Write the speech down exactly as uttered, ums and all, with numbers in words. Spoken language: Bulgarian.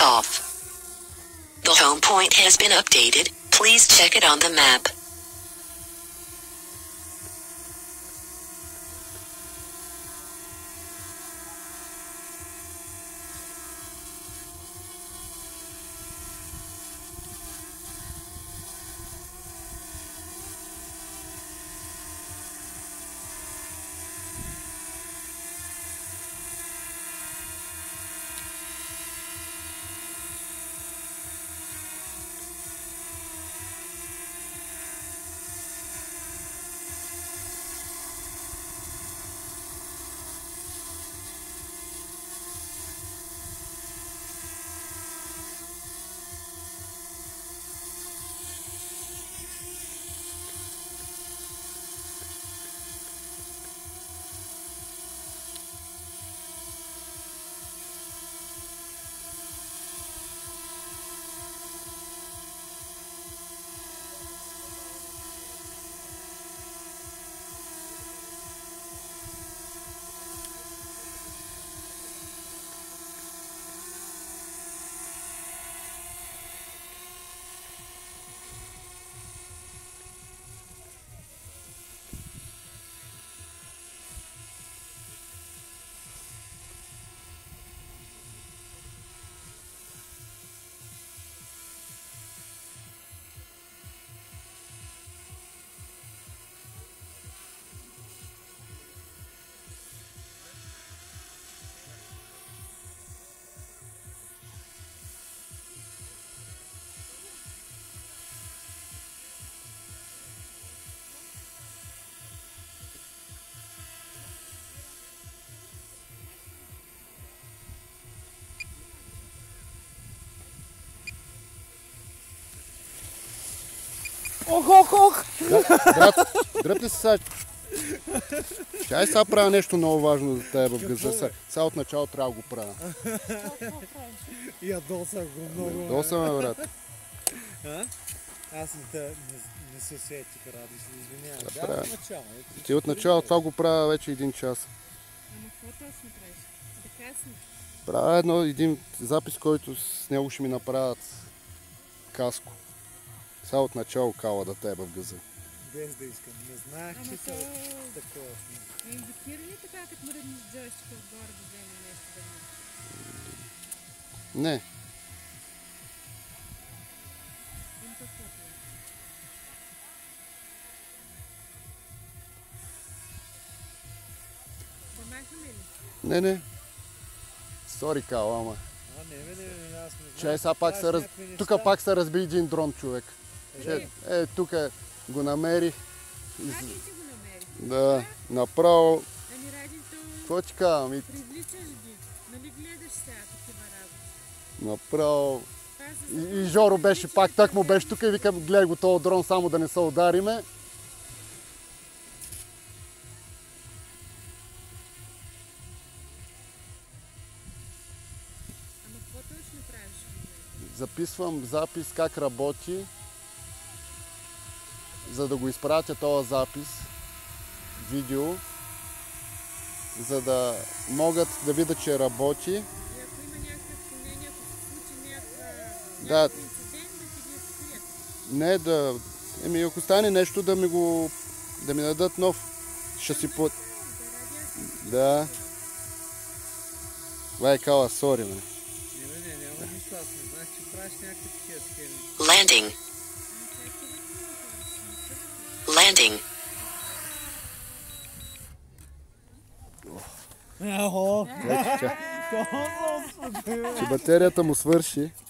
off. The home point has been updated. Please check it on the map. Ох, ох, ох! Брат, дръпни се сега. Чай сега правя нещо много важно за теб в газа. Сега от начало трябва да го правя. Ядосах го много. Ядосаме, брат. Аз не се сетих, Ради, се извинявам. Да, от начало. Ти от начало това го правя вече един час. Ама какво точно правиш? Да касни? Правя едно, един запис, който с него ще ми направят каско. Сега от начало кала да тебе в газа. Без да искам. Не знаех, че са такова. Не индикира ли така, като мръднеш джойстика отгоре да вземе нещо да ми? Не. Им какво е? Да махаме ли? Не, не. Сори, кала, ама. А, не, не, не, не, аз не знам. Чай, сега пак се раз... Тук пак се разби един дрон, човек. Че, е, тук го намерих. Как ли си го намери? Да, направо. Ами Ради, то... Какво ти казвам? И... Привличаш ги. Нали гледаш сега такива работи? Направо. И, и Жоро беше пак, так му беше тук и викам, гледай го този дрон, само да не се удариме. Ама какво точно правиш? Записвам запис как работи, за да го изпратя този запис, видео, за да могат да видят, че работи. И ако има някакъв съмнение, ако се случи някаква... Да. някакъв инцидент, да ти ги открият. Не да... Еми, ако стане нещо, да ми го... да ми дадат нов. Ще си по... Да. Вай, кала, сори, ме. Не, не, не, няма нищо, аз не знаех, че правиш някакви такива схеми. Landing. Landing. Охо! Че батерията му свърши.